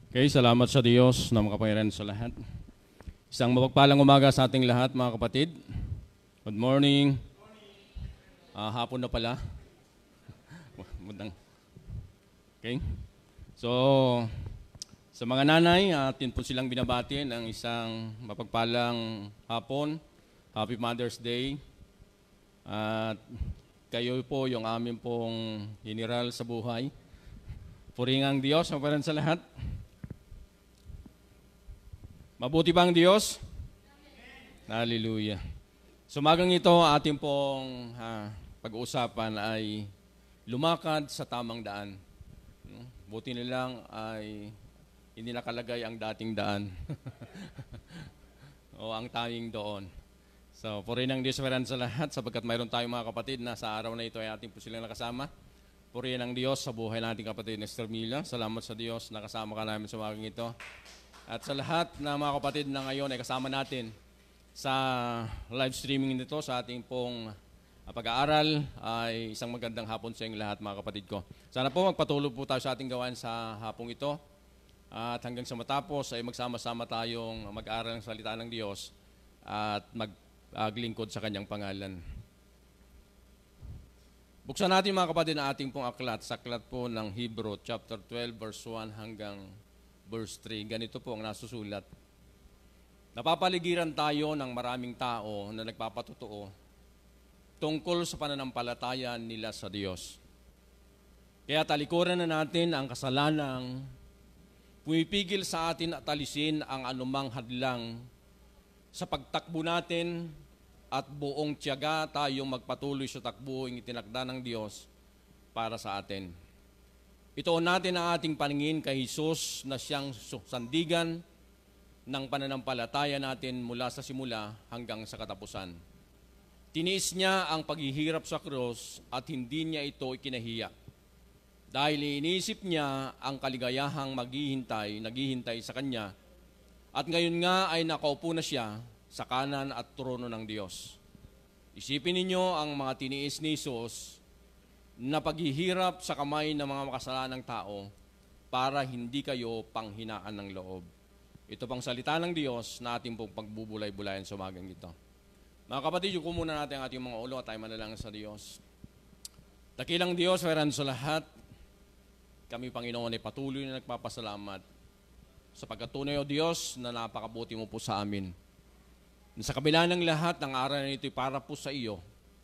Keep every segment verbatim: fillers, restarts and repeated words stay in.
Okay, salamat sa Diyos na makapangyarihan sa lahat. Isang mapagpalang umaga sa ating lahat, mga kapatid. Good morning. Ah, hapon na pala. Okay. So, sa mga nanay, atin po silang binabati ng isang mapagpalang hapon. Happy Mother's Day. At kayo po yung amin pong general sa buhay. Puring ang Diyos, mapagpalang sa lahat. Mabuti ba ang Diyos? Amen. Hallelujah. Sumagang ito, ating pong ha, pag-uusapan ay lumakad sa tamang daan. Buti nilang ay hindi nakalagay ang dating daan. O ang tayong doon. So, purihin ang Diyos sa lahat sapagkat mayroon tayong mga kapatid na sa araw na ito ay ating po silang nakasama. Purihin ang Diyos sa buhay nating kapatid Nestor Mila. Salamat sa Diyos, nakasama ka namin sa umagang ito. At sa lahat na mga kapatid na ngayon ay kasama natin sa live streaming nito sa ating pong pag-aaral ay isang magandang hapon sa inyong lahat mga kapatid ko. Sana po magpatuloy po tayo sa ating gawain sa hapong ito at hanggang sa matapos ay magsama-sama tayong mag-aaral ng salita ng Diyos at maglingkod sa kanyang pangalan. Buksan natin mga kapatid ang ating pong aklat, sa aklat po ng Hebrew chapter twelve verse one hanggang verse three, ganito po ang nasusulat. Napapaligiran tayo ng maraming tao na nagpapatotoo tungkol sa pananampalataya nila sa Diyos. Kaya talikuran na natin ang kasalanang pumipigil sa atin at alisin ang anumang hadlang sa pagtakbo natin at buong tiyaga tayong magpatuloy sa takbo ang itinakda ng Diyos para sa atin. Itoon natin ang ating paningin kay Jesus na siyang sandigan ng pananampalataya natin mula sa simula hanggang sa katapusan. Tiniis niya ang paghihirap sa krus at hindi niya ito ikinahiya. Dahil iniisip niya ang kaligayahang maghihintay, naghihintay sa kanya at ngayon nga ay nakaupo na siya sa kanan at trono ng Diyos. Isipin ninyo ang mga tiniis ni Jesus na paghihirap sa kamay ng mga makasalanang tao para hindi kayo panghinaan ng loob. Ito pang salita ng Diyos na ating pong pagbubulay-bulayan sa umagang ito. Mga kapatid, yuko muna natin ang ating mga ulo at tayo manalangin sa Diyos. Dakilang Diyos, meron sa lahat, kami Panginoon ay patuloy na nagpapasalamat sa pagkatunay o Diyos na napakabuti mo po sa amin. Sa kabila ng lahat, ng aral na ito ay para po sa iyo.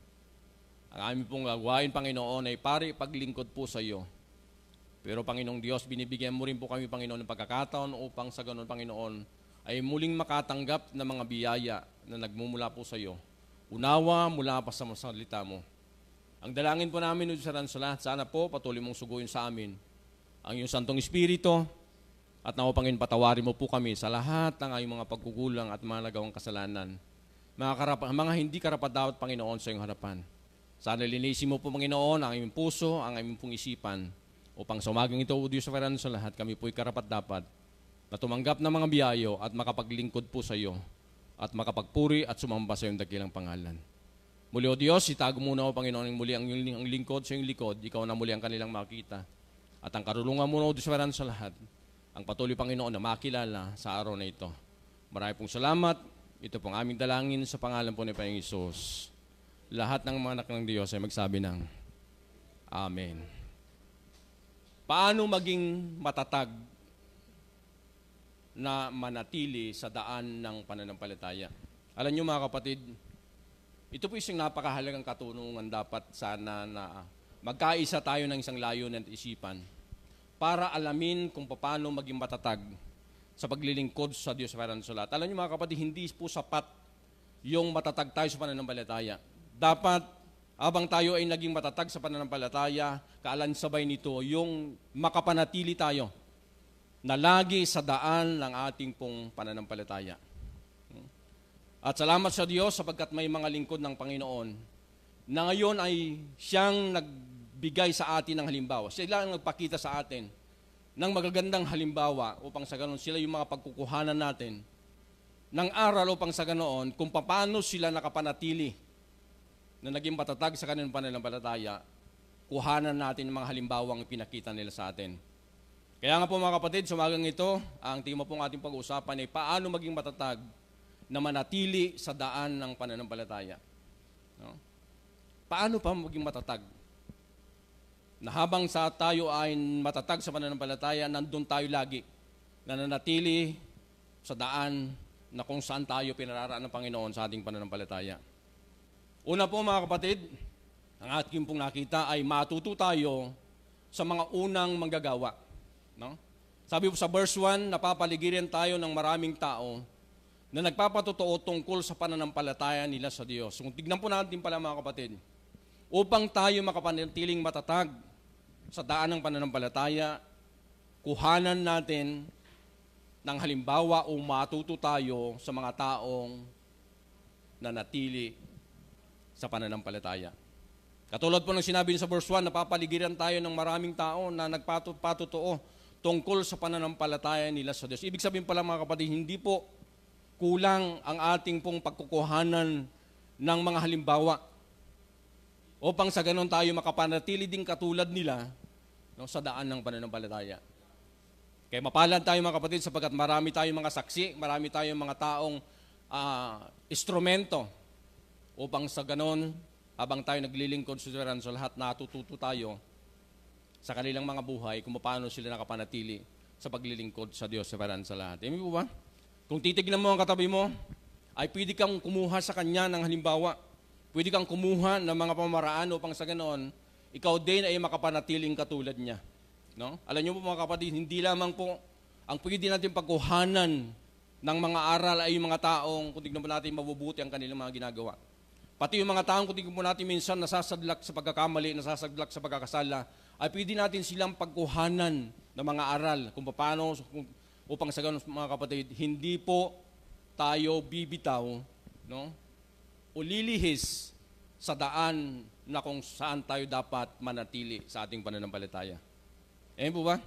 Ang aming pong gagawin, Panginoon, ay pari paglingkod po sa iyo. Pero, Panginoong Diyos, binibigyan mo rin po kami, Panginoon, ng pagkakataon upang sa ganun, Panginoon, ay muling makatanggap ng mga biyaya na nagmumula po sa iyo. Unawa mula pa sa salita mo. Ang dalangin po namin, Diyos sa lahat, sana po patuloy mong suguin sa amin ang iyong Santong Espiritu at nawa, Panginoon, patawarin mo po kami sa lahat ng iyong mga pagkukulang at mga nagawang kasalanan. Mga, karap- mga hindi karapat-dapat, Panginoon, sa iyong harapan. Sana linisin mo po, Panginoon, ang aming puso, ang aming pong isipan, upang sa umagang ito, O Diyos sa lahat, kami po'y karapat-dapat na tumanggap ng mga biyayo at makapaglingkod po sa iyo at makapagpuri at sumamba sa iyong dakilang pangalan. Muli, O Diyos, itago muna, O Panginoon, muli ang iyong lingkod sa iyong likod, ikaw na muli ang kanilang makita. At ang karulungan mo, O Diyos sa lahat, ang patuloy, Panginoon, na makilala sa araw na ito. Marami pong salamat. Ito pong aming dalangin sa pangalan po ni Panginoong Hesus. Lahat ng mga anak ng Diyos ay magsabi ng Amen. Paano maging matatag na manatili sa daan ng pananampalataya? Alam niyo mga kapatid, ito po isang napakahalagang katunungan dapat sana na magkaisa tayo ng isang layunin at isipan para alamin kung paano maging matatag sa paglilingkod sa Diyos sa lahat. Alam niyo mga kapatid, hindi po sapat yung matatag tayo sa pananampalataya. Dapat, habang tayo ay naging matatag sa pananampalataya, kaalansabay nito yung makapanatili tayo na lagi sa daan ng ating pong pananampalataya. At salamat sa Diyos sapagkat may mga lingkod ng Panginoon na ngayon ay siyang nagbigay sa atin ng halimbawa. Sila ang nagpakita sa atin ng magagandang halimbawa upang sa ganoon sila yung mga pagkukuhanan natin ng aral upang sa ganoon kung paano sila nakapanatili na naging matatag sa kanilang pananampalataya, kuhanan natin ng mga halimbawang pinakita nila sa atin. Kaya nga po mga kapatid, sa umagang ito, ang tema pong ating pag-uusapan ay paano maging matatag na manatili sa daan ng pananampalataya. No? Paano pa maging matatag? Na habang sa tayo ay matatag sa pananampalataya, nandun tayo lagi, nananatili sa daan na kung saan tayo pinararaan ng Panginoon sa ating pananampalataya. Una po mga kapatid, ang ating pong nakita ay matuto tayo sa mga unang manggagawa. No? Sabi po sa verse one, napapaligiran tayo ng maraming tao na nagpapatotoo tungkol sa pananampalataya nila sa Diyos. Kung tignan po natin pala mga kapatid, upang tayo makapanatiling matatag sa daan ng pananampalataya, kuhanan natin ng halimbawa o matuto tayo sa mga taong nanatili sa pananampalataya. Katulad po ng sinabi sa verse one, napapaligiran tayo ng maraming tao na nagpatotoo tungkol sa pananampalataya nila sa Diyos. Ibig sabihin pala mga kapatid, hindi po kulang ang ating pong pagkukuhanan ng mga halimbawa upang sa ganon tayo makapanatili din katulad nila, no, sa daan ng pananampalataya. Kaya mapalad tayo mga kapatid sapagkat marami tayong mga saksi, marami tayong mga taong uh, instrumento upang sa ganon, habang tayo naglilingkod sa Diyos, sa lahat natututo tayo sa kanilang mga buhay kung paano sila nakapanatili sa paglilingkod sa Diyos sa sa lahat. Amen po ba? Kung titignan mo ang katabi mo, ay pwede kang kumuha sa kanya ng halimbawa. Pwede kang kumuha ng mga pamaraan upang sa ganoon, ikaw din ay makapanatiling katulad niya. No? Alam niyo po mga kapatid, hindi lamang po ang pwede natin pagkuhanan ng mga aral ay yung mga taong, kung tignan po natin, mabubuti ang kanilang mga ginagawa. Pati yung mga taong, kung tignan po natin minsan, nasasadlak sa pagkakamali, nasasadlak sa pagkakasala, ay pwede natin silang pagkuhanan ng mga aral kung paano, upang sa ganoon mga kapatid, hindi po tayo bibitaw, no? O lilihis sa daan na kung saan tayo dapat manatili sa ating pananampalataya. Eh po ba?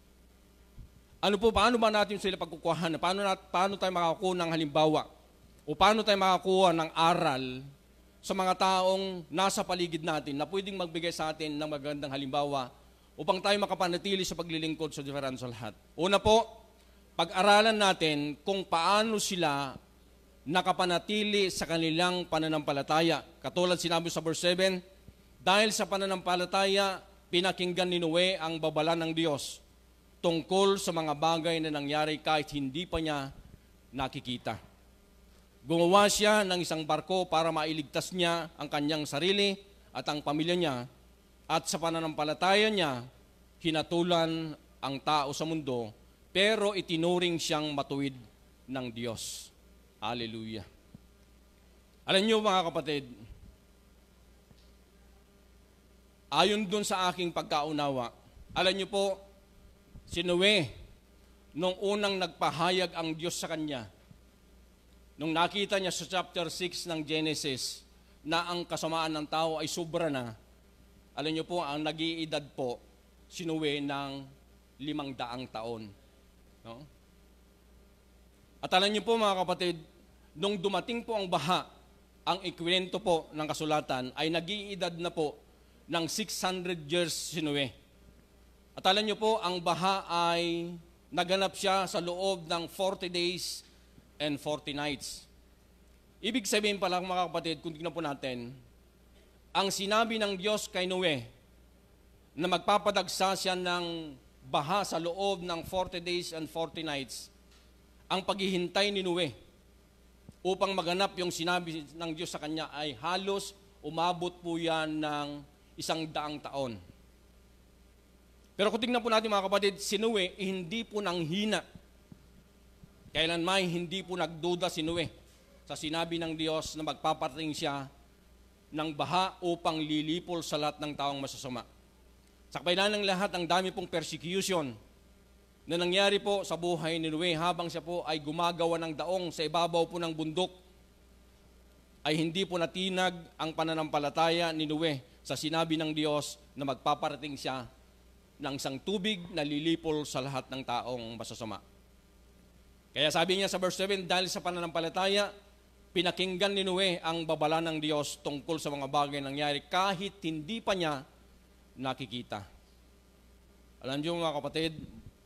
Ano po, paano ba natin sila pagkukuhanan? Paano, paano tayo makakuha ng halimbawa? O paano tayo makakuha ng aral sa mga taong nasa paligid natin na pwedeng magbigay sa atin ng magandang halimbawa upang tayo makapanatili sa paglilingkod sa Diyos sa lahat? Una po, pag-aralan natin kung paano sila nakapanatili sa kanilang pananampalataya. Katulad sinabi sa verse seven, dahil sa pananampalataya, pinakinggan ni Noe ang babala ng Diyos tungkol sa mga bagay na nangyari kahit hindi pa niya nakikita. Gumawa siya ng isang barko para mailigtas niya ang kanyang sarili at ang pamilya niya, at sa pananampalataya niya, hinatulan ang tao sa mundo, pero itinuring siyang matuwid ng Diyos. Hallelujah. Alam niyo mga kapatid, ayon dun sa aking pagkaunawa, alam niyo po, si Noe, nung unang nagpahayag ang Diyos sa kanya, nung nakita niya sa chapter six ng Genesis, na ang kasamaan ng tao ay sobra na, alam niyo po, ang nag-iedad po, si Noe ng limang daang taon. No? At alam niyo po mga kapatid, nung dumating po ang baha, ang ikwento po ng kasulatan ay nag-iedad na po ng six hundred years si Noe. At alam niyo po, ang baha ay naganap siya sa loob ng forty days and forty nights. Ibig sabihin pala mga kapatid, kung tignan po natin, ang sinabi ng Diyos kay Noe na magpapadagsa siya ng baha sa loob ng forty days and forty nights, ang paghihintay ni Noe upang maganap yung sinabi ng Diyos sa kanya ay halos umabot po yan ng isang daang taon. Pero kung tingnan po natin mga kapatid, si Noe hindi po nanghina. Kailanman hindi po nagduda si Noe sa sinabi ng Diyos na magpaparating siya ng baha upang lilipol sa lahat ng taong masasama. Sa kabila ng lahat, ang dami pong persecution na nangyari po sa buhay ni Noe habang siya po ay gumagawa ng daong sa ibabaw po ng bundok, ay hindi po natinag ang pananampalataya ni Noe sa sinabi ng Diyos na magpaparating siya ng isang tubig na lilipol sa lahat ng taong masasama. Kaya sabi niya sa verse seven, dahil sa pananampalataya, pinakinggan ni Noe ang babala ng Diyos tungkol sa mga bagay na nangyari kahit hindi pa niya nakikita. Alam niyo mga kapatid,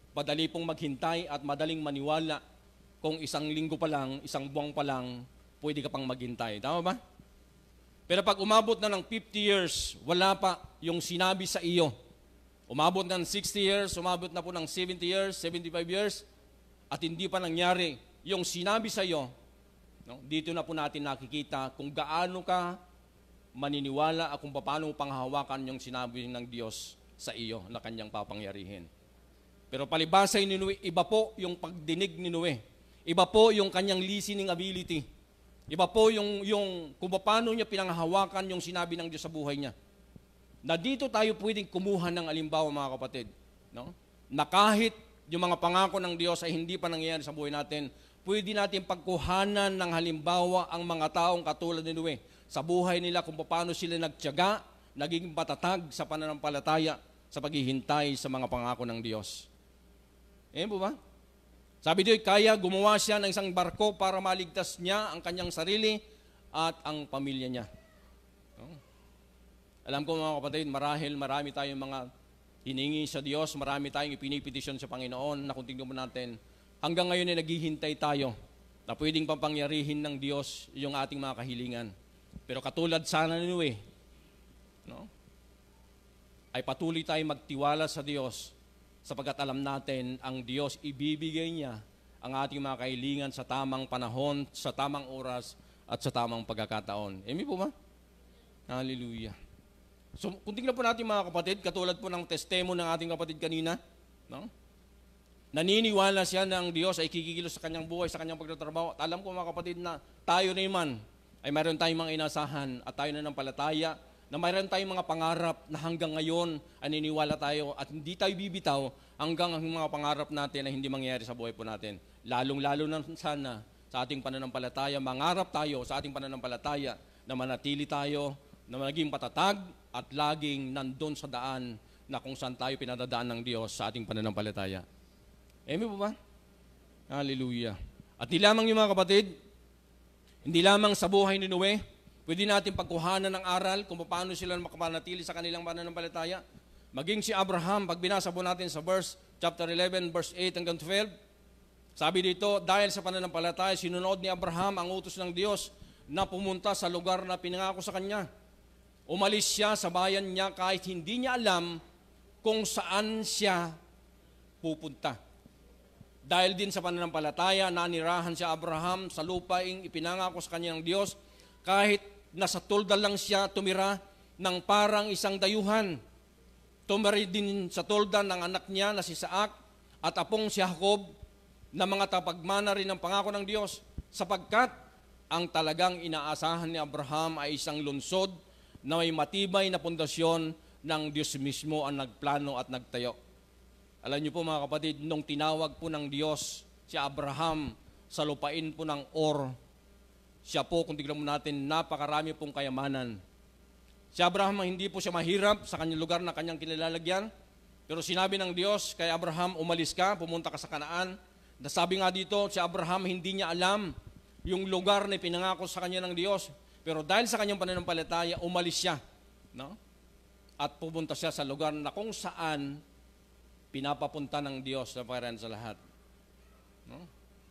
Padali pong maghintay at madaling maniwala kung isang linggo pa lang, isang buwan pa lang, pwede ka pang maghintay. Tama ba? Pero pag umabot na ng fifty years, wala pa yung sinabi sa iyo. Umabot na ng sixty years, umabot na po ng seventy years, seventy-five years, at hindi pa nangyari yung sinabi sa iyo, no? Dito na po natin nakikita kung gaano ka maniniwala at kung paano panghahawakan yung sinabi ng Diyos sa iyo na kanyang papangyarihin. Pero palibasay ni Noe, iba po yung pagdinig ni Noe. Iba po yung kanyang listening ability. Iba po yung, yung kung paano niya pinanghahawakan yung sinabi ng Diyos sa buhay niya. Na dito tayo pwedeng kumuha ng alimbawa, mga kapatid. No? Na kahit yung mga pangako ng Diyos ay hindi pa nangyayari sa buhay natin, pwede natin pagkuhanan ng halimbawa ang mga taong katulad ni Noe sa buhay nila kung paano sila nagtiyaga, naging patatag sa pananampalataya sa paghihintay sa mga pangako ng Diyos. Eh po ba? Sabi dito, kaya gumawa siya ng isang barko para maligtas niya ang kanyang sarili at ang pamilya niya. No? Alam ko mga kapatid, marahil marami tayong mga hiningi sa Diyos, marami tayong ipinipetisyon sa Panginoon na kung tingnan mo natin, hanggang ngayon ay naghihintay tayo na pwedeng papangyarihin ng Diyos yung ating mga kahilingan. Pero katulad sana ni Noe, no? Ay patuloy tayong magtiwala sa Diyos sapagkat alam natin ang Diyos ibibigay niya ang ating mga kahilingan sa tamang panahon, sa tamang oras, at sa tamang pagkakataon. Amen po ba? Hallelujah. So, kung tingnan po natin mga kapatid, katulad po ng testemo ng ating kapatid kanina, no? Naniniwala siya na ang Diyos ay kikikilos sa kanyang buhay, sa kanyang pagtatrabaho. At alam ko mga kapatid na tayo naman ay mayroon tayong mga inasahan at tayo na ng palataya, na mayroon tayong mga pangarap na hanggang ngayon ay niniwala tayo at hindi tayo bibitaw hanggang ang mga pangarap natin ay hindi mangyayari sa buhay po natin. Lalong-lalo na sana sa ating pananampalataya, mangarap tayo sa ating pananampalataya na manatili tayo, na maging patatag at laging nandun sa daan na kung saan tayo pinadadaan ng Diyos sa ating pananampalataya. Amen po ba? Hallelujah. At di lamang yung mga kapatid, hindi lamang sa buhay ni Noe, pwede natin pagkuhanan ng aral kung paano sila makapanatili sa kanilang pananampalataya. Maging si Abraham, pag binasa po natin sa verse, chapter eleven, verse eight hanggang twelve, sabi dito, dahil sa pananampalataya, sinunod ni Abraham ang utos ng Diyos na pumunta sa lugar na pinangako sa kanya. Umalis siya sa bayan niya kahit hindi niya alam kung saan siya pupunta. Dahil din sa pananampalataya, nanirahan si Abraham sa lupaing ipinangako sa kanya ng Diyos, kahit nasa tolda lang siya tumira ng parang isang dayuhan. Tumira din sa tolda ng anak niya na si Isaac at apong si Jacob na mga tapagmana rin ng pangako ng Diyos, sapagkat ang talagang inaasahan ni Abraham ay isang lungsod na may matibay na pundasyon ng Diyos mismo ang nagplano at nagtayo. Alam niyo po mga kapatid, nung tinawag po ng Diyos si Abraham sa lupain po ng Or, siya po, kung tignan mo natin, napakarami pong kayamanan. Si Abraham, hindi po siya mahirap sa kanyang lugar na kanyang kinilalagyan, pero sinabi ng Diyos kay Abraham, umalis ka, pumunta ka sa Kanaan. Nasabi nga dito, si Abraham hindi niya alam yung lugar na pinangako sa kanya ng Diyos, pero dahil sa kanyang pananampalataya, umalis siya, no? At pupunta siya sa lugar na kung saan pinapapunta ng Diyos na pangyarihan sa lahat. No?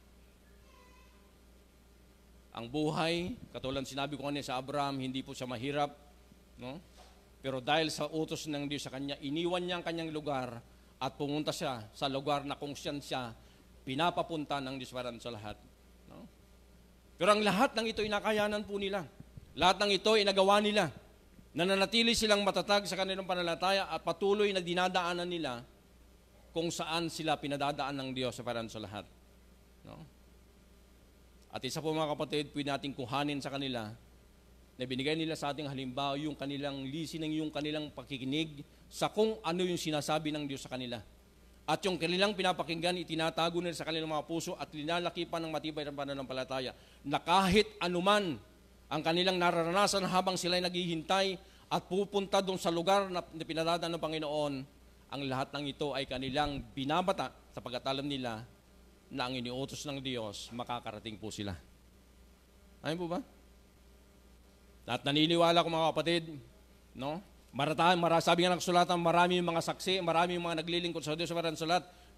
Ang buhay, katulad sinabi ko kanina sa Abraham, hindi po siya mahirap, no? Pero dahil sa utos ng Diyos sa kanya, iniwan niya ang kanyang lugar at pumunta siya sa lugar na kung saan siya pinapapunta ng Diyos para sa lahat. No? Pero ang lahat ng ito inakayanan po nila. Lahat ng ito inagawa nila. Nananatili silang matatag sa kanilang pananampalataya at patuloy na dinadaanan nila kung saan sila pinadadaan ng Diyos para sa lahat. No? At isa po mga kapatid, pwede natin kuhanin sa kanila na binigay nila sa ating halimbawa yung kanilang listening, yung kanilang pakikinig sa kung ano yung sinasabi ng Diyos sa kanila. At yung kanilang pinapakinggan, itinatago nila sa kanilang mga puso at linalaki pa ng matibay ng pananampalataya na kahit anuman ang kanilang nararanasan habang sila'y naghihintay at pupunta doon sa lugar na pinadadaan ng Panginoon, ang lahat ng ito ay kanilang binabata sapagkat alam nila na ang iniutos ng Diyos, makakarating po sila. Ayun po ba? At naniniwala ko mga kapatid, no? Marata, mara, sabi nga ng kasulatan, marami yung mga saksi, marami yung mga naglilingkod sa Diyos sa salat,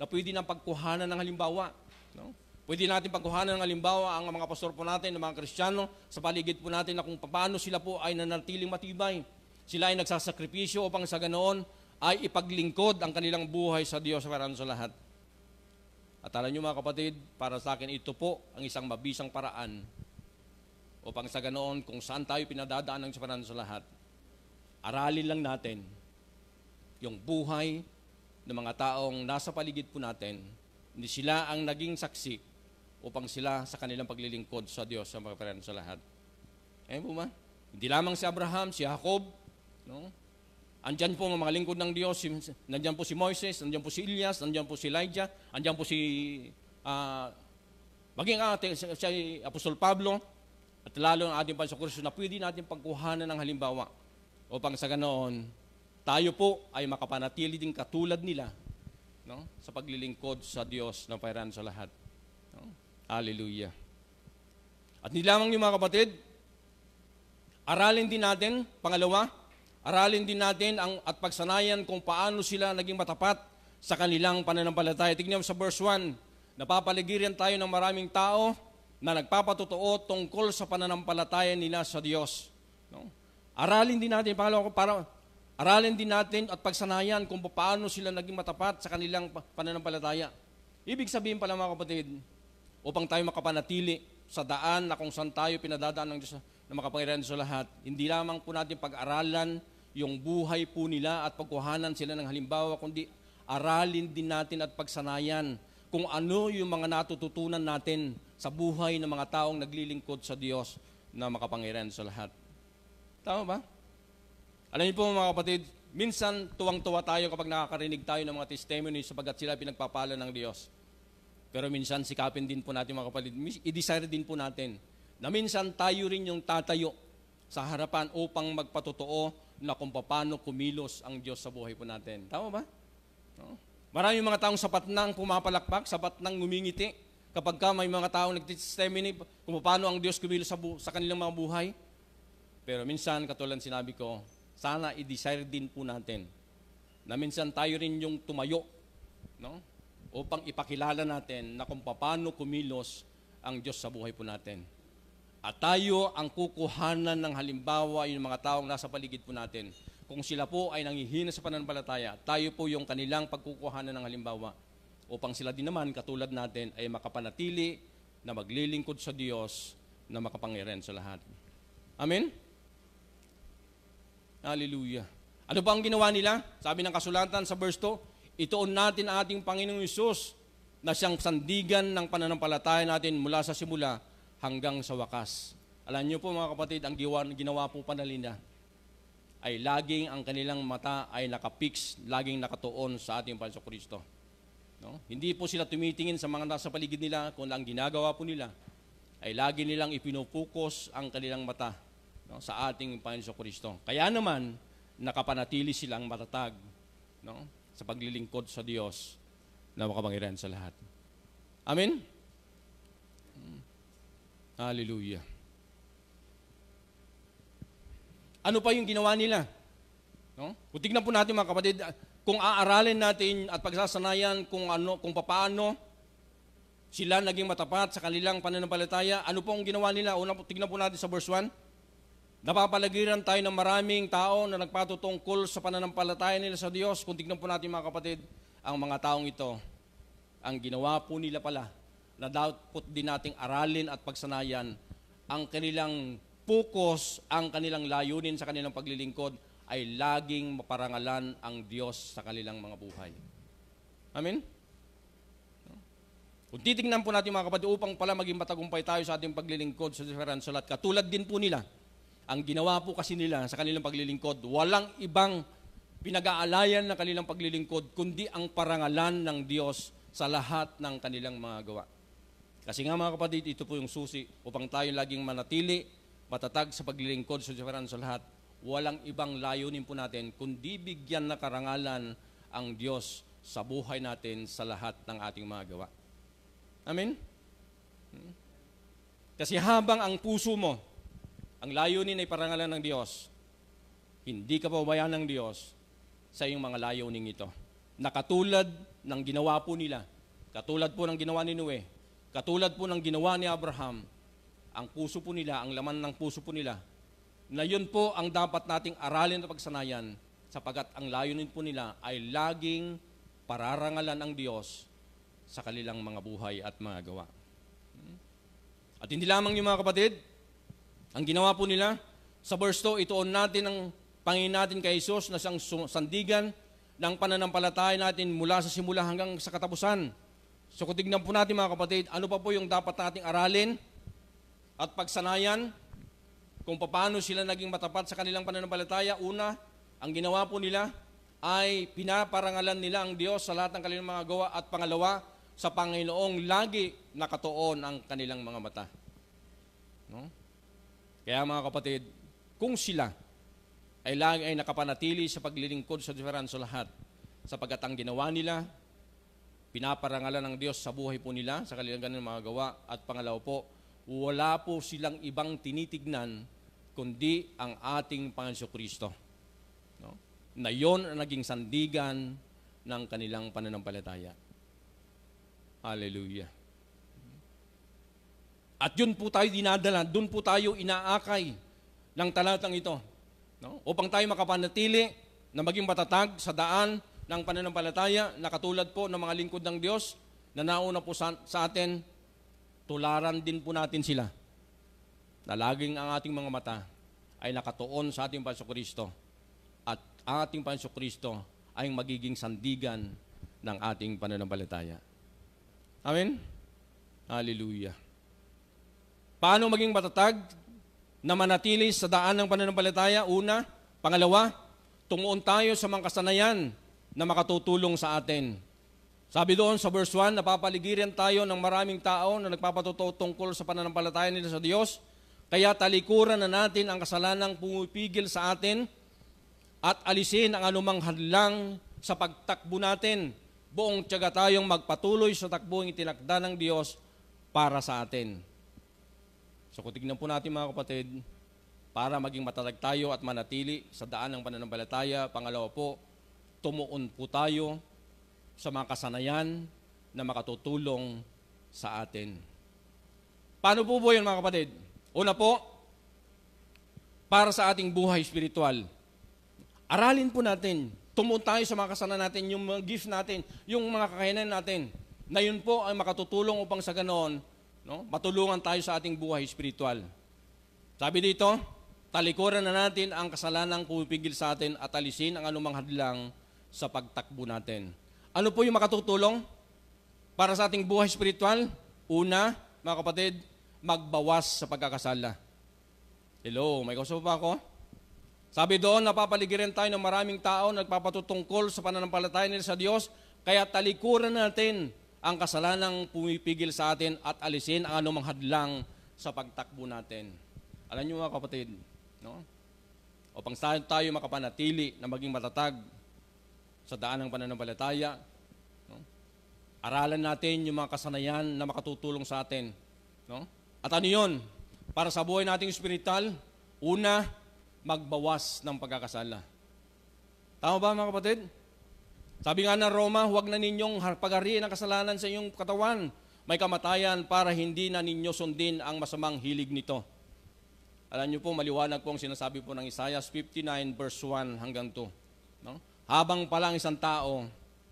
na pwede nang pagkuhanan ng halimbawa. No? Pwede natin pagkuhanan ng halimbawa ang mga pastor po natin, ng mga Kristiyano, sa paligid po natin na kung paano sila po ay nanatiling matibay. Sila ay nagsasakripisyo upang sa ganoon ay ipaglingkod ang kanilang buhay sa Diyos para sa lahat. At alam niyo mga kapatid, para sa akin ito po ang isang mabisang paraan upang sa ganoon kung saan tayo pinadadaan ng para sa lahat, aralin lang natin yung buhay ng mga taong nasa paligid po natin. Hindi sila ang naging saksi upang sila sa kanilang paglilingkod sa Diyos sa mga sa lahat. Ayun po ba? Hindi lamang si Abraham, si Jacob, no? Andyan po ang mga lingkod ng Diyos, si, nandyan po si Moises, nandyan po si Elias, nandyan po si Elijah, andyan po si, uh, maging ate, si, si Apostol Pablo, at lalo ang ating Panginoon Kristo na pwede natin pagkuhanan ng halimbawa upang sa ganoon, tayo po ay makapanatili din katulad nila, no? Sa paglilingkod sa Diyos ng pairan sa lahat. No? Hallelujah. At hindi lamang yung mga kapatid, aralin din natin, pangalawa, aralin din natin ang, at pagsanayan kung paano sila naging matapat sa kanilang pananampalataya. Tignan mo sa verse one, napapaligiran tayo ng maraming tao na nagpapatotoo tungkol sa pananampalataya nila sa Diyos. No? Aralin din natin, pangalawa, para, aralin din natin at pagsanayan kung paano sila naging matapat sa kanilang pananampalataya. Ibig sabihin pala mga kapatid, upang tayo makapanatili sa daan na kung saan tayo pinadadaan ng Diyos na makapangyarihan sa lahat, hindi lamang po natin pag-aralan yung buhay po nila at pagkuhanan sila ng halimbawa, kundi aralin din natin at pagsanayan kung ano yung mga natututunan natin sa buhay ng mga taong naglilingkod sa Diyos na makapangyarihan sa lahat. Tama ba? Alam niyo po mga kapatid, minsan tuwang-tuwa tayo kapag nakakarinig tayo ng mga testimony sapagat sila pinagpapala ng Diyos. Pero minsan sikapin din po natin mga kapatid, i-desire din po natin na minsan tayo rin yung tatayo sa harapan upang magpatotoo na kung paano kumilos ang Diyos sa buhay po natin. Tama ba? No? Maraming mga taong sapat nang pumapalakpak, sapat nang ngumingiti kapag ka may mga taong nagtestimony kung paano ang Diyos kumilos sa, bu- sa kanilang mga buhay. Pero minsan, katulad sinabi ko, sana i-desire din po natin na minsan tayo rin yung tumayo, no? Upang ipakilala natin na kung paano kumilos ang Diyos sa buhay po natin. At tayo ang kukuhanan ng halimbawa yung mga taong nasa paligid po natin. Kung sila po ay nanghihina sa pananampalataya, tayo po yung kanilang pagkukuhanan ng halimbawa upang sila din naman, katulad natin, ay makapanatili na maglilingkod sa Diyos na makapangyarihan sa lahat. Amen? Hallelujah. Ano ba ang ginawa nila? Sabi ng kasulatan sa verse two, ituon natin ang ating Panginoong Hesus na siyang sandigan ng pananampalataya natin mula sa simula hanggang sa wakas. Alam niyo po mga kapatid, ang ginawa po pa nila ay laging ang kanilang mata ay nakapix, laging nakatuon sa ating Panginoong Kristo. No? Hindi po sila tumitingin sa mga nasa paligid nila, kung ang ginagawa po nila ay lagi nilang ipinupokus ang kanilang mata, no, sa ating Panginoong Kristo. Kaya naman, nakapanatili silang matatag, no, sa paglilingkod sa Diyos na makapangyarihan sa lahat. Amen? Hallelujah. Ano pa yung ginawa nila? No? Kung tignan po natin mga kapatid, kung aaralin natin at pagsasanayan kung ano, kung paano sila naging matapat sa kanilang pananampalataya, ano po ang ginawa nila? Una po, tignan po natin sa verse one. Napapalagiran tayo ng maraming tao na nagpatutungkol sa pananampalataya nila sa Diyos. Kung tignan po natin mga kapatid, ang mga taong ito, ang ginawa po nila pala, na dapat din nating aralin at pagsanayan, ang kanilang focus, ang kanilang layunin sa kanilang paglilingkod ay laging maparangalan ang Diyos sa kanilang mga buhay. Amen? Kung titignan po natin mga kapatid, upang pala maging matagumpay tayo sa ating paglilingkod sa diferensya salat, katulad din po nila, ang ginawa po kasi nila sa kanilang paglilingkod, walang ibang pinag-aalayan na kanilang paglilingkod, kundi ang parangalan ng Diyos sa lahat ng kanilang mga gawa. Kasi nga mga kapatid, ito po yung susi upang tayo laging manatili, matatag sa paglilingkod sa diferensya sa lahat. Walang ibang layunin po natin, kundi bigyan na karangalan ang Diyos sa buhay natin sa lahat ng ating mga gawa. Amen? Kasi habang ang puso mo, ang layunin ay parangalan ng Diyos, hindi ka pababayaan ng Diyos sa iyong mga layunin ito. Nakatulad ng ginawa po nila, katulad po ng ginawa ni Noe, katulad po ng ginawa ni Abraham, ang puso po nila, ang laman ng puso po nila, na yun po ang dapat nating aralin at pagsanayan, sapagat ang layunin po nila ay laging pararangalan ang Diyos sa kanilang mga buhay at mga gawa. At hindi lamang yung mga kapatid, ang ginawa po nila, sa verse two, ituon natin ang Panginoon natin kay Jesus na siyang sandigan ng pananampalataya natin mula sa simula hanggang sa katapusan. So kung tignan po natin mga kapatid, ano pa po yung dapat nating aralin at pagsanayan kung paano sila naging matapat sa kanilang pananampalataya. Una, ang ginawa po nila ay pinaparangalan nila ang Diyos sa lahat ng kanilang mga gawa, at pangalawa, sa Panginoong lagi nakatuon ang kanilang mga mata. No? Kaya mga kapatid, kung sila ay lagi ay nakapanatili sa paglilingkod sa diferan sa lahat, sapagkat ang ginawa nila, pinaparangalan ng Diyos sa buhay po nila, sa kanilang kanilang mga gawa, at pangalawa po, wala po silang ibang tinitignan kundi ang ating Panginoon Kristo. No? Na yon ang naging sandigan ng kanilang pananampalataya. Hallelujah. At yun po tayo dinadala, dun po tayo inaakay ng talatang ito. No? Upang tayo makapanatili na maging matatag sa daan ng pananampalataya na katulad po ng mga lingkod ng Diyos na nauna po sa, sa atin, tularan din po natin sila na laging ang ating mga mata ay nakatuon sa ating Panginoon Kristo, at ang ating Panginoon Kristo ay magiging sandigan ng ating pananampalataya. Amen? Hallelujah. Paano maging matatag na manatili sa daan ng pananampalataya? Una, pangalawa, tumuon tayo sa mga kasanayan na makatutulong sa atin. Sabi doon sa verse one, napapaligiran tayo ng maraming tao na nagpapatotoo tungkol sa pananampalataya nila sa Diyos, kaya talikuran na natin ang kasalanang pumipigil sa atin at alisin ang anumang hadlang sa pagtakbo natin. Buong tiyaga tayong magpatuloy sa takbo ng itinakda ng Diyos para sa atin. So kung tignan po natin mga kapatid, para maging matatag tayo at manatili sa daan ng pananampalataya, pangalawa po, tumuon po tayo sa mga kasanayan na makatutulong sa atin. Paano po po yun mga kapatid? Una po, para sa ating buhay spiritual. Aralin po natin, tumuon tayo sa mga kasanayan natin, yung mga gift natin, yung mga kakayanan natin, na yun po ay makatutulong upang sa ganoon, no, matulungan tayo sa ating buhay spiritual. Sabi dito, talikuran na natin ang kasalanang pumipigil sa atin at alisin ang anumang hadlang sa pagtakbo natin. Ano po yung makatutulong para sa ating buhay spiritual? Una, mga kapatid, magbawas sa pagkakasala. Hello, may kausap pa ako? Sabi doon, napapaligiran tayo ng maraming tao nagpapatutungkol sa pananampalataya nila sa Diyos, kaya talikuran natin ang kasalanang pumipigil sa atin at alisin ang anumang hadlang sa pagtakbo natin. Alam niyo mga kapatid, no? Upang tayo makapanatili na maging matatag sa daan ng pananampalataya, no? Aralan natin yung mga kasanayan na makatutulong sa atin. No? At ano yun? Para sa buhay nating spiritual, una, magbawas ng pagkakasala. Tama ba mga kapatid? Sabi nga ng Roma, huwag na ninyong paghariin ang kasalanan sa inyong katawan. May kamatayan para hindi na ninyo sundin ang masamang hilig nito. Alam niyo po, maliwanag po ang sinasabi po ng Isaiah fifty-nine verse one hanggang two. No? Habang palang isang tao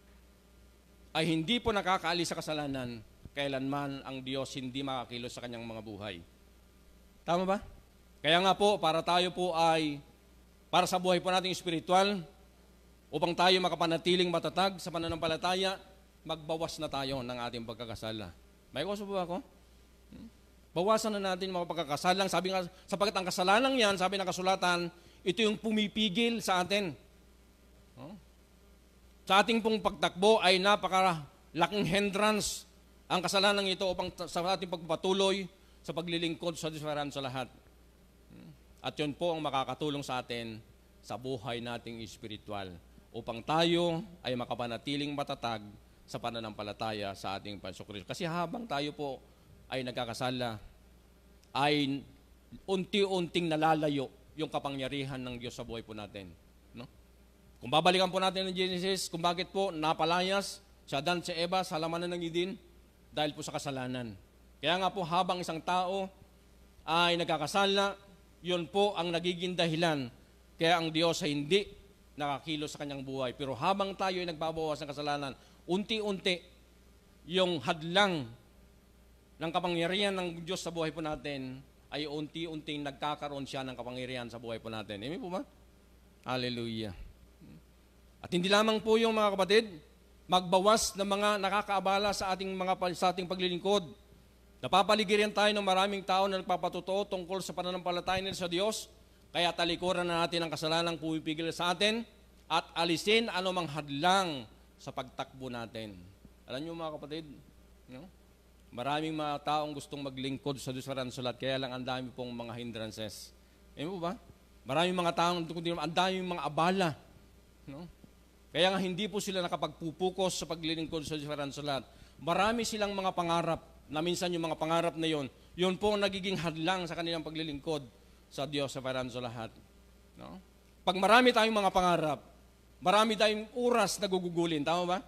ay hindi po nakakaalis sa kasalanan, kailanman ang Diyos hindi makakilos sa kanyang mga buhay. Tama ba? Kaya nga po, para tayo po ay, para sa buhay po nating spiritual, upang tayo makapanatiling matatag sa pananampalataya, magbawas na tayo ng ating pagkakasala. May kaso po ako? Hmm? Bawasan na natin mga pagkakasalang. Sabi nga, sapagkat ang kasalanan yan, sabi ng kasulatan, ito yung pumipigil sa atin. Huh? Sa ating pong pagtakbo ay napakalaking hindrance ang kasalanan ito upang sa ating pagpapatuloy sa paglilingkod sa diferan sa lahat. At yun po ang makakatulong sa atin sa buhay nating espiritual upang tayo ay makapanatiling matatag sa pananampalataya sa ating Panginoon Kristo. Kasi habang tayo po ay nagkakasala, ay unti-unting nalalayo yung kapangyarihan ng Diyos sa buhay po natin. No? Kung babalikan po natin ng Genesis, kung bakit po napalayas Si Adan, si Eva, sa halamanan ng Eden dahil po sa kasalanan. Kaya nga po habang isang tao ay nagkakasala, yun po ang nagiging dahilan kaya ang Diyos ay hindi nakakilos sa kanyang buhay. Pero habang tayo ay nagbabawas ng kasalanan, unti-unti yung hadlang ng kapangyarihan ng Diyos sa buhay po natin ay unti-unting nagkakaroon siya ng kapangyarihan sa buhay po natin. Amen po ba? Hallelujah. At hindi lamang po yung mga kapatid, magbawas ng mga nakakaabala sa ating mga sa ating paglilingkod. Napapaligiran tayo ng maraming tao na nagpapatotoo tungkol sa pananampalataya nila sa Diyos, kaya talikuran na natin ang kasalanang pumipigil sa atin at alisin anumang hadlang sa pagtakbo natin. Alam niyo mga kapatid, no? Maraming mga taong gustong maglingkod sa Diyos Saransulat, kaya lang ang dami pong mga hindrances. Eh mo ba? Maraming mga taong, ang daming mga abala. No? Kaya nga hindi po sila nakapagpupukos sa paglilingkod sa Diyos Saransulat. Marami silang mga pangarap, na minsan yung mga pangarap na yon, yun po ang nagiging hadlang sa kanilang paglilingkod sa Diyos sa Saransulat. No? Pag marami tayong mga pangarap, marami tayong oras na gugugulin, tama ba?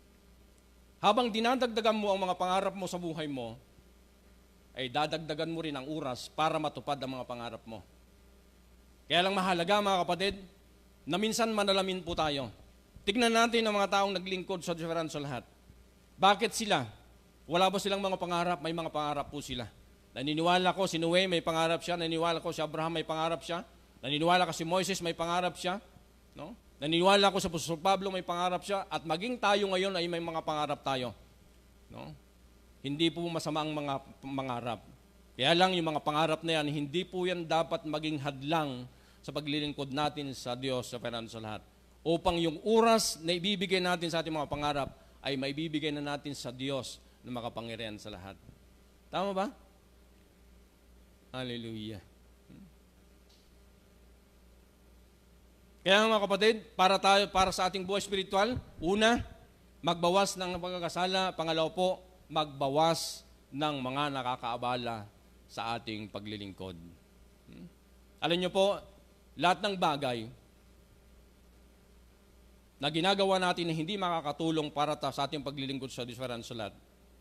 Habang dinadagdagan mo ang mga pangarap mo sa buhay mo, ay dadagdagan mo rin ang oras para matupad ang mga pangarap mo. Kaya lang mahalaga mga kapatid, na minsan manalamin po tayo. Tignan natin ang mga taong naglingkod sa Diyos sa lahat. Bakit sila? Wala ba silang mga pangarap? May mga pangarap po sila. Naniniwala ko si Noe may pangarap siya, naniniwala ko si Abraham may pangarap siya, naniniwala ko si Moises may pangarap siya, no? Naniniwala ko sa Apostol Pablo may pangarap siya, at maging tayo ngayon ay may mga pangarap tayo. No? Hindi po masama ang mga pangarap. Kaya lang yung mga pangarap na yan, hindi po yan dapat maging hadlang sa paglilingkod natin sa Diyos sa sa lahat. Upang yung oras na ibibigay natin sa ating mga pangarap ay maibibigay na natin sa Diyos na makapangyarihan sa lahat. Tama ba? Hallelujah. Kaya mga kapatid, para tayo para sa ating buhay spiritual, una, magbawas ng pagkakasala, pangalawa po, magbawas ng mga nakakaabala sa ating paglilingkod. Hmm? Alam niyo po, lahat ng bagay na ginagawa natin na hindi makakatulong para ta sa ating paglilingkod sa Diyos Saransulat,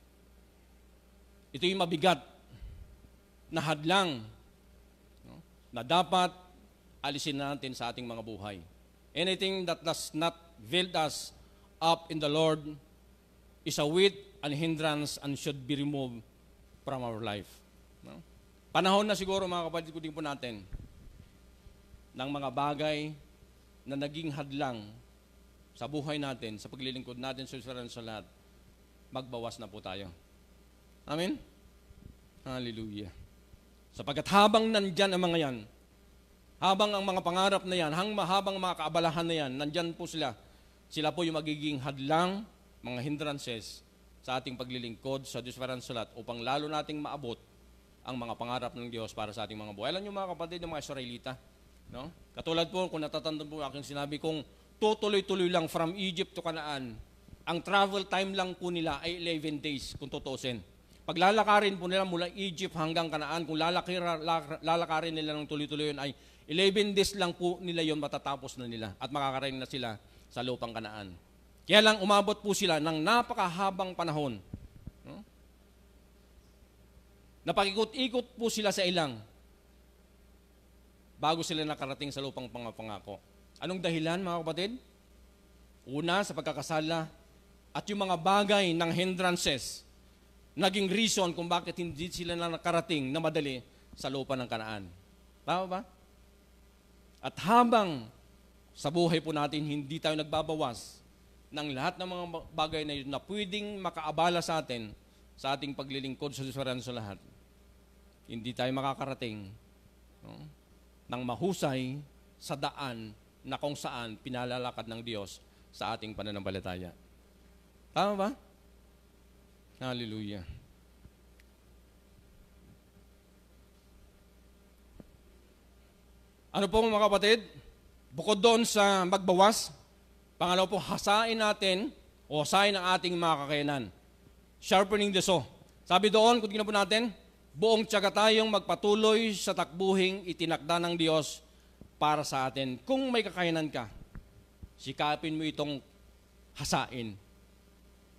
ito yung mabigat na hadlang, no, na dapat alisin natin sa ating mga buhay. Anything that does not build us up in the Lord is a weight and hindrance and should be removed from our life. No? Panahon na siguro mga kapatid ko din po natin ng mga bagay na naging hadlang sa buhay natin, sa paglilingkod natin sa lahat, magbawas na po tayo. Amen? Hallelujah. Sapagkat habang nandyan ang mga yan, habang ang mga pangarap na yan, habang mga kaabalahan na yan, nandyan po sila, sila po yung magiging hadlang, mga hindrances sa ating paglilingkod sa Diyos Saransulat upang lalo nating maabot ang mga pangarap ng Diyos para sa ating mga buhay. Alam niyo mga kapatid, ng mga Israelita, no? Katulad po, kung natatandaan po aking sinabi, kung tutuloy-tuloy lang from Egypt to Canaan, ang travel time lang po nila ay eleven days, kung tutusin. Pag lalakarin po nila mula Egypt hanggang Canaan, kung lalakir, lalakarin nila ng tuloy-tuloy yun, ay eleven days lang po nila yun, matatapos na nila at makakarating na sila sa lupang Canaan. Kaya lang umabot po sila ng napakahabang panahon. No? Napakikot-ikot po sila sa ilang bago sila nakarating sa lupang pangako. Anong dahilan mga kapatid? Una, sa pagkakasala at yung mga bagay ng hindrances, naging reason kung bakit hindi sila na nakarating na madali sa lupa ng Canaan. Tama ba? At habang sa buhay po natin, hindi tayo nagbabawas ng lahat ng mga bagay na yun na pwedeng makaabala sa atin sa ating paglilingkod sa Diyos sa lahat, hindi tayo makakarating, no, ng mahusay sa daan na kung saan pinalalakad ng Diyos sa ating pananampalataya. Tama ba? Hallelujah. Ano po mga kapatid? Bukod doon sa magbawas, pangalawa po, hasain natin o hasain ang ating mga kakayanan. Sharpening the saw. Sabi doon, kung tingnan po natin, buong tiyaga tayong magpatuloy sa takbuhing itinakda ng Diyos para sa atin. Kung may kakayanan ka, sikapin mo itong hasain.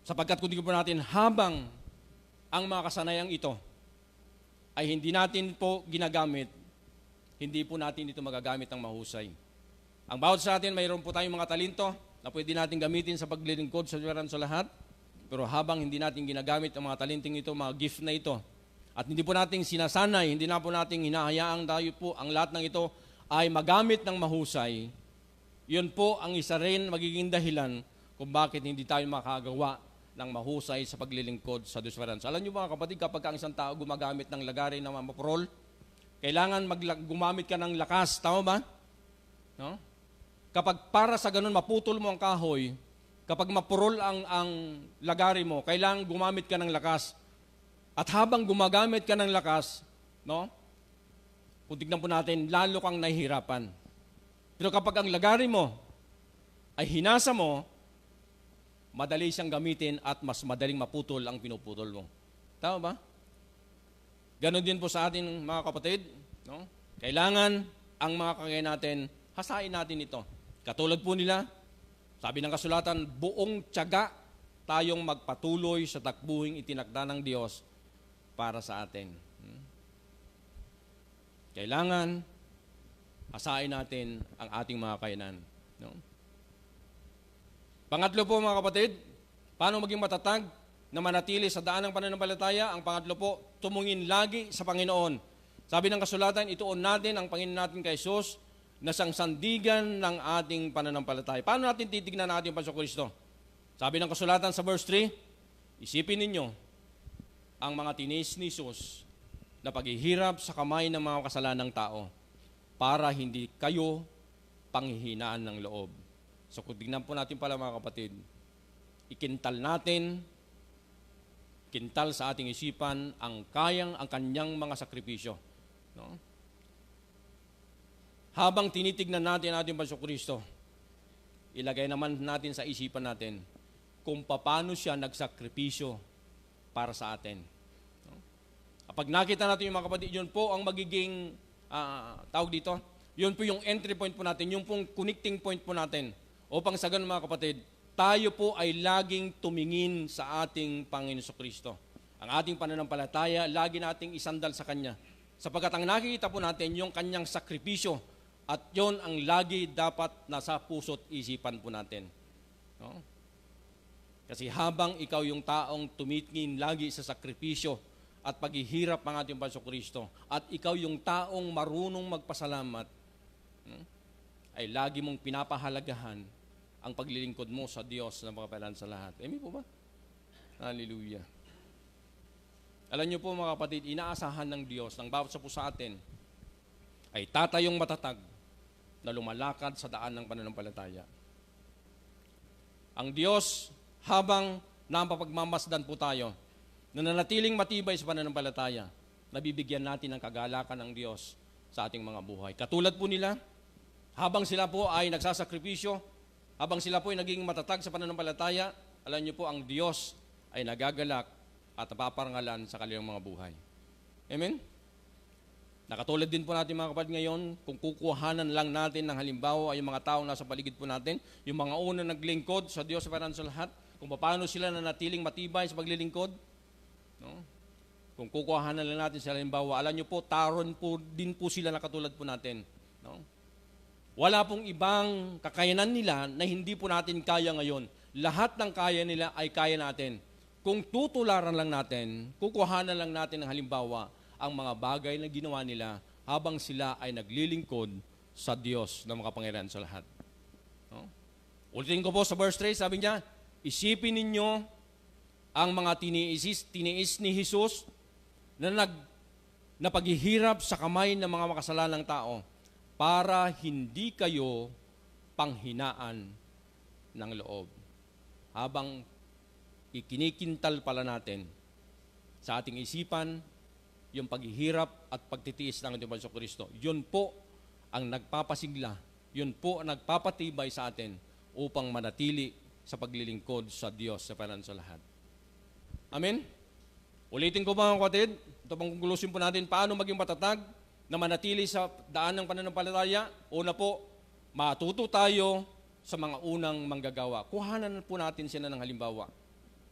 Sapagkat kung tingnan po natin, habang ang mga kasanayang ito ay hindi natin po ginagamit, hindi po natin ito magagamit ng mahusay. Ang bawat sa atin, mayroon po tayong mga talento na pwede natin gamitin sa paglilingkod sa Diyos sa lahat. Pero habang hindi natin ginagamit ang mga talenting ito, mga gift na ito, at hindi po natin sinasanay, hindi na po natin hinahayaang tayo po ang lahat ng ito ay magamit ng mahusay, yun po ang isa rin magiging dahilan kung bakit hindi tayo makagawa ng mahusay sa paglilingkod sa Diyos. Alam niyo mga kapatid, kapag ang isang tao gumagamit ng lagari na maprol, kailangan magla- gumamit ka ng lakas, tama ba? No? Kapag para sa ganun maputol mo ang kahoy, kapag mapurol ang, ang lagari mo, kailangan gumamit ka ng lakas. At habang gumagamit ka ng lakas, no? Kung tignan po natin, lalo kang nahihirapan. Pero kapag ang lagari mo ay hinasa mo, madali siyang gamitin at mas madaling maputol ang pinuputol mo. Tama ba? Ganon din po sa atin mga kapatid. No? Kailangan ang mga kagaya natin, hasain natin ito. Katulad po nila, sabi ng kasulatan, buong tiyaga tayong magpatuloy sa takbuhing itinakda ng Diyos para sa atin. Kailangan hasain natin ang ating mga kainan. No? Pangatlo po mga kapatid, paano maging matatag na manatili sa daan ng pananampalataya? Ang pangatlo po, tumungin lagi sa Panginoon. Sabi ng kasulatan, ituon natin ang Panginoon natin kay Jesus na siyang sandigan ng ating pananampalataya. Paano natin titignan ang ating Panginoon? Sabi ng kasulatan sa verse three, isipin ninyo ang mga tinis ni Jesus na paghihirap sa kamay ng mga kasalanang tao para hindi kayo panghihinaan ng loob. So kung tignan po natin pala mga kapatid, ikintal natin, kintal sa ating isipan ang kayang ang kanyang mga sakripisyo. No? Habang tinitignan natin ang ating Panginoong Kristo, ilagay naman natin sa isipan natin kung paano siya nagsakripisyo para sa atin. No? Kapag nakita natin yung mga kapatid, yun po ang magiging uh, tawag dito, yun po yung entry point po natin, yung pong connecting point po natin. Upang sa ganun mga kapatid, tayo po ay laging tumingin sa ating Panginoon Kristo. Ang ating pananampalataya, lagi nating isandal sa Kanya. Sapagkat ang nakikita po natin, yung Kanyang sakripisyo, at yon ang lagi dapat nasa puso't isipan po natin. No? Kasi habang ikaw yung taong tumitingin lagi sa sakripisyo at paghihirap ng ating Panginoon Kristo, at ikaw yung taong marunong magpasalamat, no? ay lagi mong pinapahalagahan ang paglilingkod mo sa Diyos na makapalan sa lahat. Amen po ba? Hallelujah. Alam niyo po mga kapatid, inaasahan ng Diyos ng bawat sa po sa atin ay tatayong matatag na lumalakad sa daan ng pananampalataya. Ang Diyos, habang napapagmamasdan po tayo, na nanatiling matibay sa pananampalataya, nabibigyan natin ng kagalakan ng Diyos sa ating mga buhay. Katulad po nila, habang sila po ay nagsasakripisyo, habang sila po ay naging matatag sa pananampalataya, alam niyo po, ang Diyos ay nagagalak at napaparangalan sa kanilang mga buhay. Amen? Nakatulad din po natin mga kapatid ngayon, kung kukuhanan lang natin ng halimbawa ay yung mga taong nasa paligid po natin, yung mga unang naglingkod sa Diyos para sa lahat, kung paano sila nanatiling matibay sa paglilingkod. No? Kung kukuhanan lang natin sa halimbawa, alam niyo po, taron po din po sila na katulad po natin. No? Wala pong ibang kakayanan nila na hindi po natin kaya ngayon. Lahat ng kaya nila ay kaya natin. Kung tutularan lang natin, kukuhanan lang natin ng halimbawa ang mga bagay na ginawa nila habang sila ay naglilingkod sa Diyos na makapangyarihan sa lahat. No? Ulitin ko po sa verse three, sabi niya, isipin ninyo ang mga tiniis, tiniis ni Jesus na nag na paghihirap sa kamay ng mga makasalanang tao para hindi kayo panghinaan ng loob. Habang ikinikintal pala natin sa ating isipan yung paghihirap at pagtitiis ng ating Panginoon Kristo. Yun po ang nagpapasigla, yun po ang nagpapatibay sa atin upang manatili sa paglilingkod sa Diyos sa panan sa lahat. Amen? Ulitin ko mga kapatid, ito pang conclusion po natin, paano maging matatag na manatili sa daan ng pananampalataya. Una po, matuto tayo sa mga unang manggagawa. Kuhanan po natin sila ng halimbawa.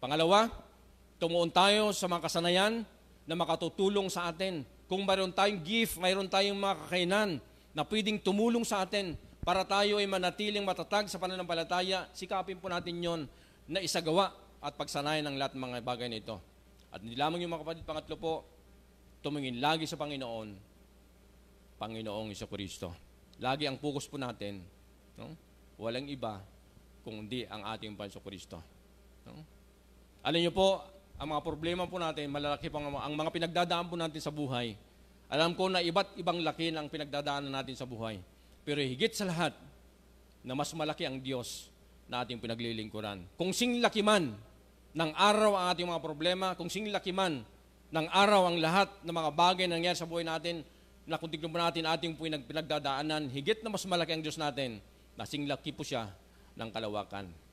Pangalawa, tumuon tayo sa mga kasanayan na makatutulong sa atin. Kung mayroon tayong gift, mayroon tayong mga kakainan na pwedeng tumulong sa atin para tayo ay manatiling matatag sa pananampalataya, sikapin po natin yon na isagawa at pagsanayan ng lahat ng mga bagay na ito. At hindi lamang yung mga kapatid, pangatlo po, tumingin lagi sa Panginoon, Panginoong Jesucristo. Lagi ang focus po natin, no? Walang iba kundi ang ating Panginoong Jesucristo. No? Alam niyo po, ang mga problema po natin, malalaki pang ang mga pinagdadaan po natin sa buhay. Alam ko na iba't ibang laki ng pinagdadaanan natin sa buhay. Pero higit sa lahat, na mas malaki ang Diyos na ating pinaglilingkuran. Kung sing laki man ng araw ang ating mga problema, kung sing laki man ng araw ang lahat ng mga bagay na nangyayari sa buhay natin, na kung tignan po natin ating pinagdadaanan, higit na mas malaki ang Diyos natin, na sing laki po siya ng kalawakan.